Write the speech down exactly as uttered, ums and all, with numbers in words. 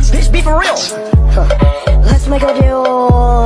Bitch, be for real. Let's make a deal.